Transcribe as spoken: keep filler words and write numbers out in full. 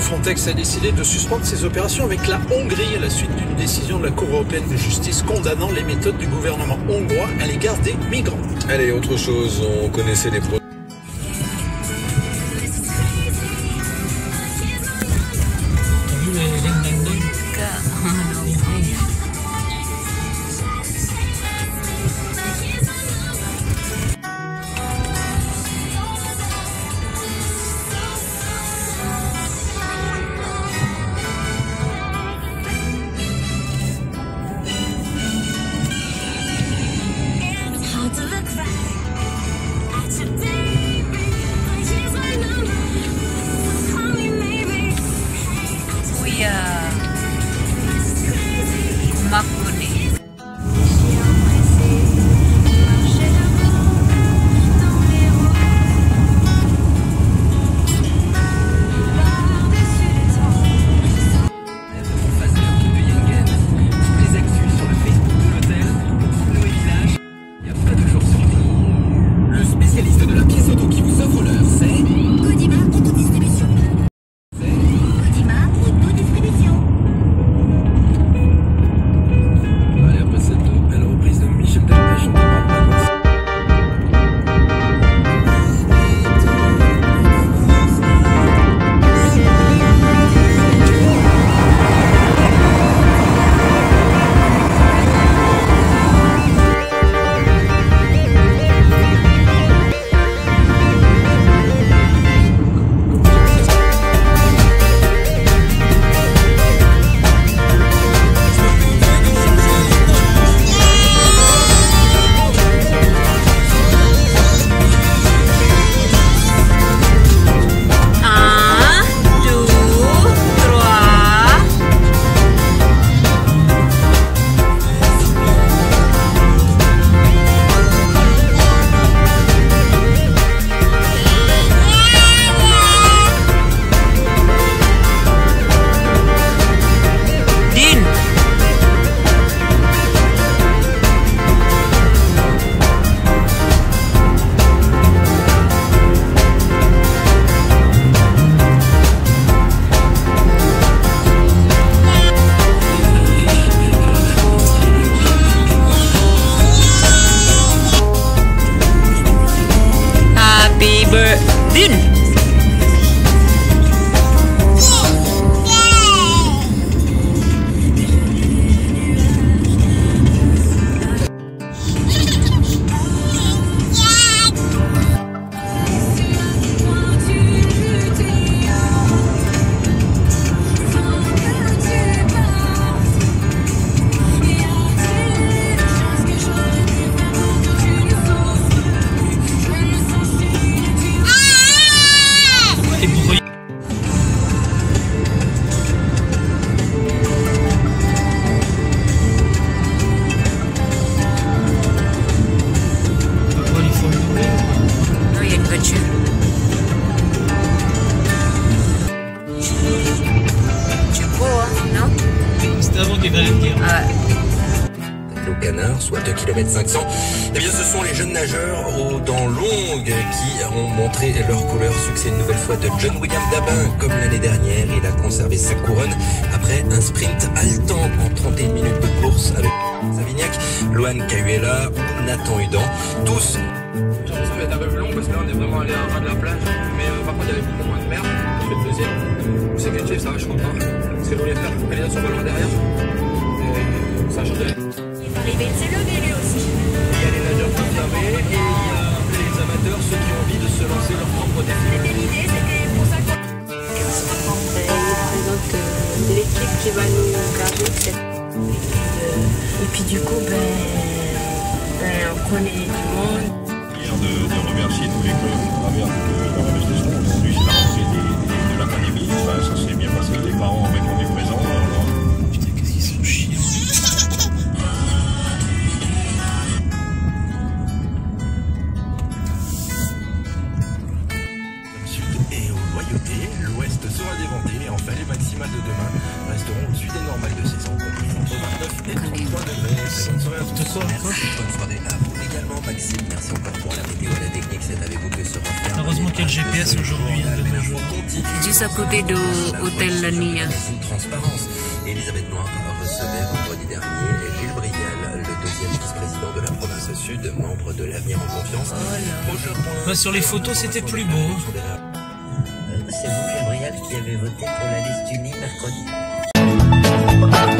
Frontex a décidé de suspendre ses opérations avec la Hongrie à la suite d'une décision de la Cour européenne de justice condamnant les méthodes du gouvernement hongrois à l'égard des migrants. Allez, autre chose, on connaissait les pro... Au canard, soit deux kilomètres cinq cents. Eh bien, ce sont les jeunes nageurs aux dents longues qui ont montré leur couleur. Succès une nouvelle fois de John William Dabin. Comme l'année dernière, il a conservé sa couronne après un sprint haletant en trente et une minutes de course avec Savignac, Loane Cayuela ou Nathan Hudan. Tous. Je pense que ça va être un peu plus long parce que là on est vraiment allé à ras de la plage. Mais euh, par contre, il y avait beaucoup moins de mer. Je fais le deuxième. Le second ça va, je suis content. Ce que je voulais faire, il faut qu'elle est sur le ballon derrière. Et ça change. Arrivé de se lever lui aussi. Il y a les nageurs confirmés et il y a les amateurs, ceux qui ont envie de se lancer leur propre défi. C'était l'idée, c'était pour ça qu'on... Il présente euh, l'équipe qui va nous garder. Et puis, euh, et puis du coup, ben, ben, on connaît du monde. De, de remercier tous les clubs à travers leur manifestation. Aujourd'hui, c'est la rentrée des, des, de l'académie. Ça, ça s'est bien passé. Les parents ont répondu présents. Putain, qu'est-ce qu'ils sont chiants. Et aux loyautés, l'ouest sera déventé et enfin les maximales de demain resteront au-dessus des normales de saison, compris entre vingt-neuf et trente-trois degrés. Bonne soirée à tous. Bonne soirée à vous également. Alexis, merci encore pour la météo, la technique, c'est avec vous que se referme. Heureusement qu'il y a le G P S aujourd'hui, hein, de nos jours. Juste à côté de l'hôtel Lania. Transparence. Elisabeth Noir recevait vendredi dernier Gilles Brial, le deuxième vice-président de la province sud, membre de l'Avenir en Confiance. Bah, sur les photos, c'était plus beau. C'est vous, Gilles Brial, qui avez voté pour la liste unie mercredi?